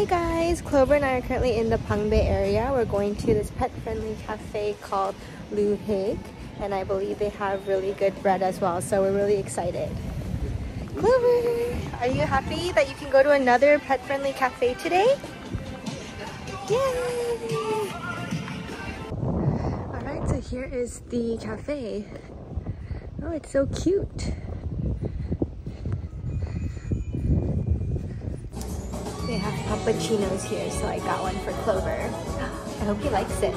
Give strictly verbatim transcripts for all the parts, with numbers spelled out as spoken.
Hey guys, Clover and I are currently in the Pangbei area. We're going to this pet-friendly cafe called Lu Hig, and I believe they have really good bread as well, so we're really excited. Clover, are you happy that you can go to another pet-friendly cafe today? Yay! Alright, so here is the cafe. Oh, it's so cute. They have cappuccinos here, so I got one for Clover. I hope he likes it.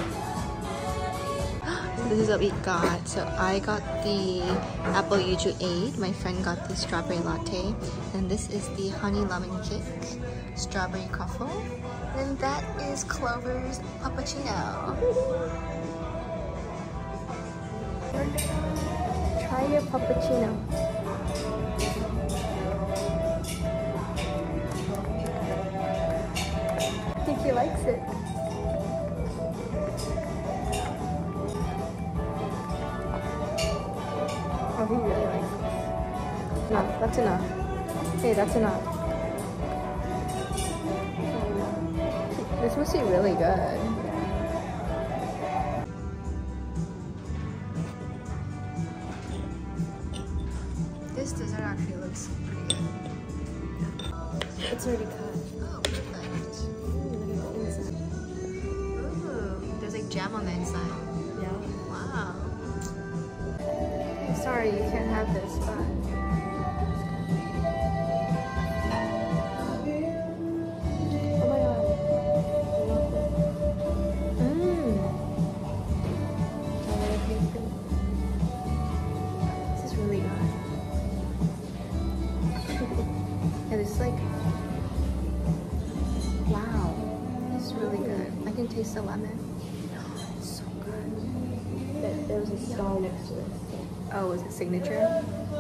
So this is what we got. So I got the apple yuzu eight. My friend got the strawberry latte. And this is the honey lemon cake, strawberry truffle. And that is Clover's cappuccino. Try your cappuccino. I think he likes it. Oh, he really likes this. No, that's enough. Hey, that's enough. This must be really good. This dessert actually looks pretty good. It's already cut. Oh, perfect. Ooh, there's like jam on the inside. Yeah. Wow. I'm sorry you can't have this, but oh my god. Mmm. This is really good. Yeah, this is like, wow, this is really good. I can taste the lemon. It's so good. There, there was a stall next to it. Oh, was it signature?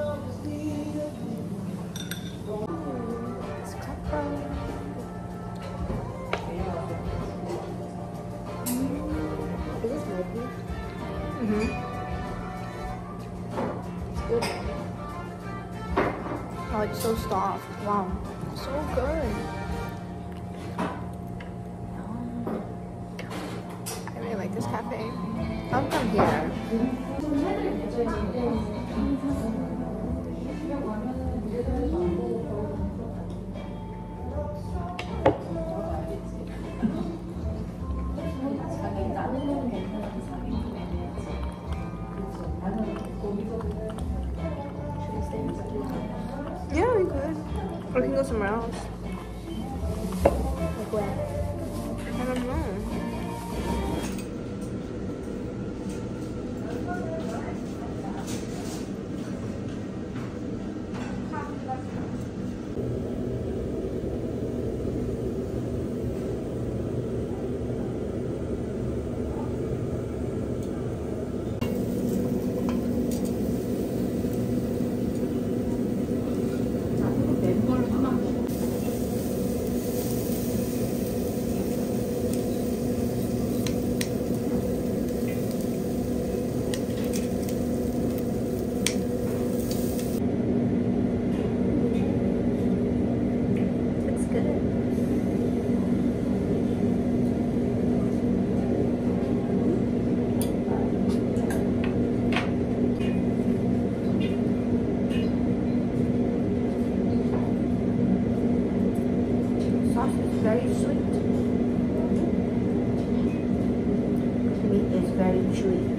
It's cocoa. Is this milky? Mm-hmm. It's good. Oh, it's so soft. Wow. So good. I really like this cafe. I'll come here. Yeah, we could. Or we can go somewhere else. Like where? I don't know. Very sweet. The meat is very chewy.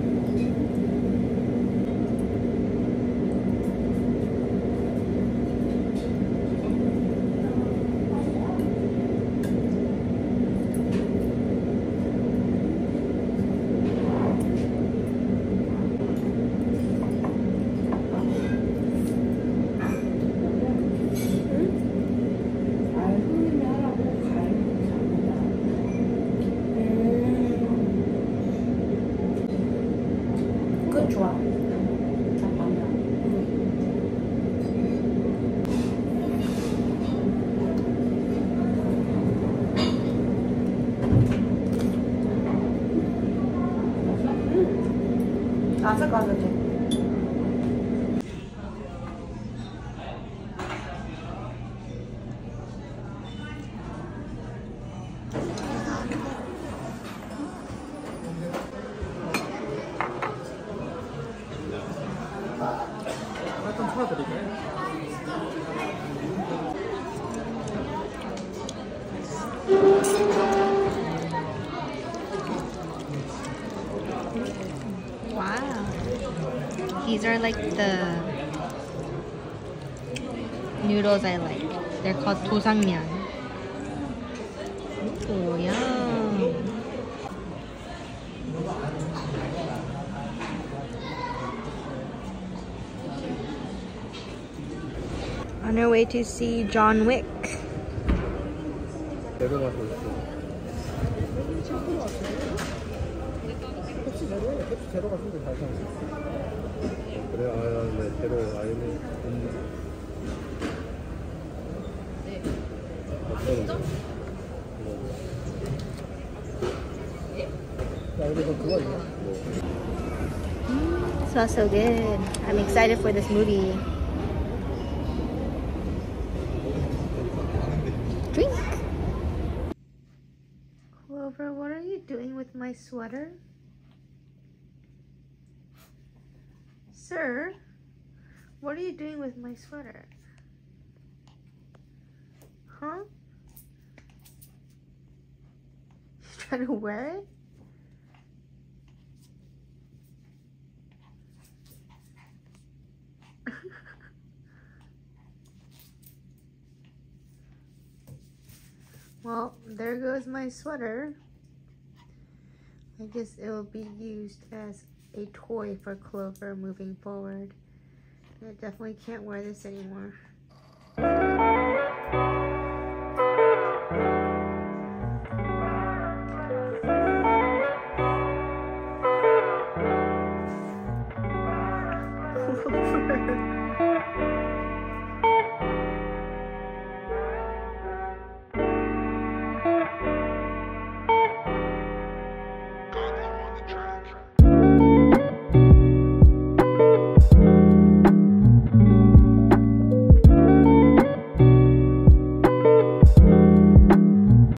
좋아. 아삭아삭해. These are like the noodles I like. They're called 도상면. Oh, yum. On our way to see John Wick. 내려가서 있어. 택시 내려, 택시 데려갔는데 잘 타고. 그래, 아, 네, 데려, 아이네. 야, 여기서 그거 있나? 뭐. It smells so good. I'm excited for this movie. Drink. Clover, what are you doing with my sweater? Sir, what are you doing with my sweater? Huh? He's trying to wear it? Well, there goes my sweater. I guess it will be used as a toy for Clover moving forward. I definitely can't wear this anymore. Clover.